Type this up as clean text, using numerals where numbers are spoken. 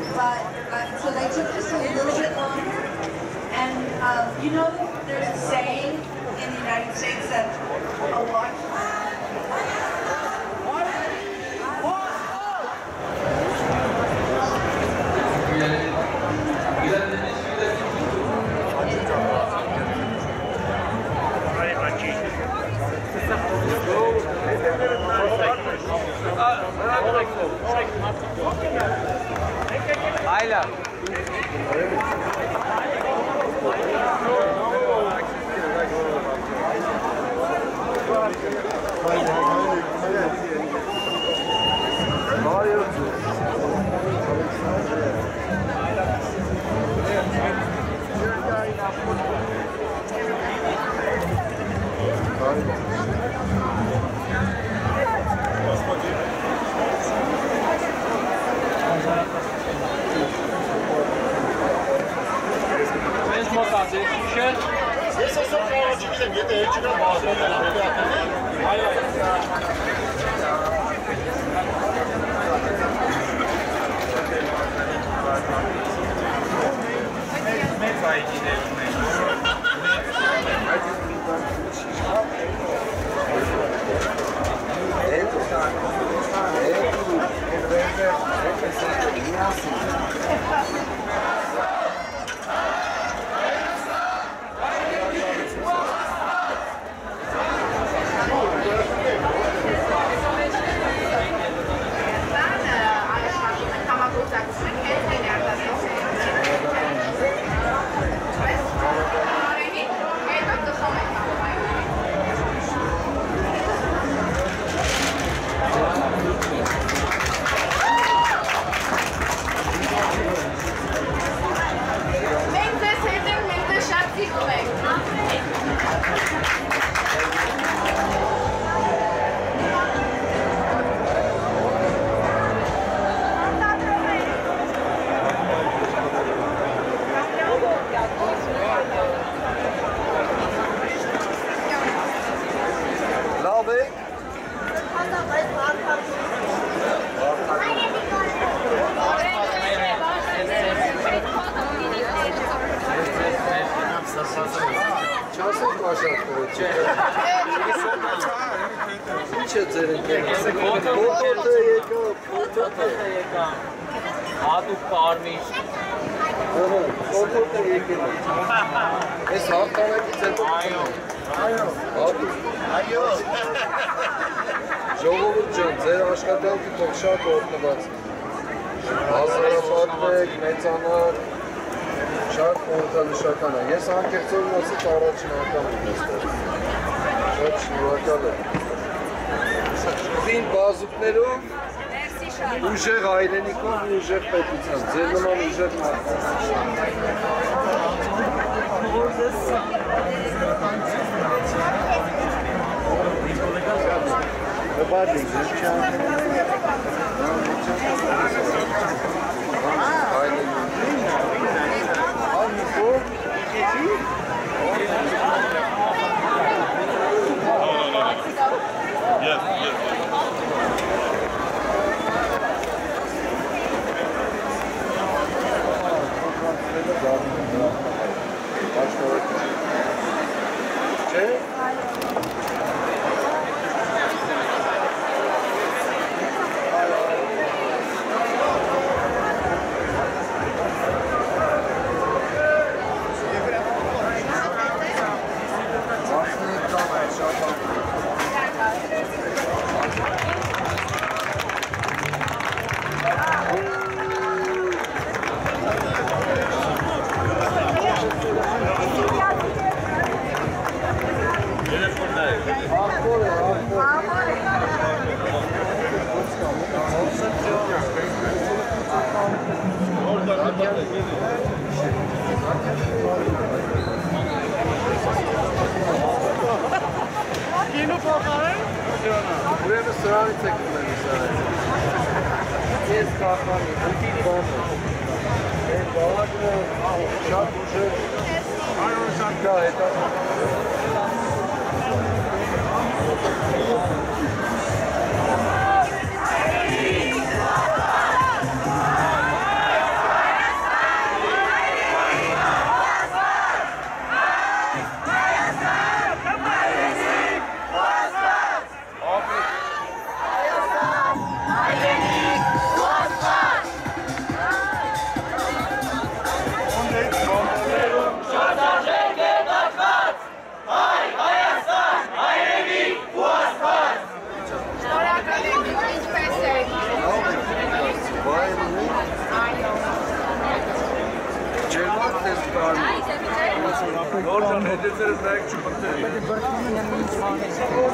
but so they took just a little bit longer. And you know, there's a saying in the United States that a watch. Ayla. Esse é só para de que tem gente na moto, Aduk parmış. Es haftalık Ayo. Ayo. Ժողովուրդ ձեր աշխատանքը թող շատ օգնված հասարակապատվեք, մեծանար, շատ խորհրդանշական է։ Ես անկեղծորեն ասած առաջին անգամ եմ այստեղ։ Շատ շնորհակալ եմ։ Զին բազուկներով, ուժեղ հայրենիքով ու ուժեղ պետության, ձեր նման ուժեղ Բարդին, ձեր չանք Ուրեմն սրանից եք ունեն ես կախանի, հուտի բանը են բաղակնը շատ ուժեր կա հետա Ձեր նայեք չպտտի։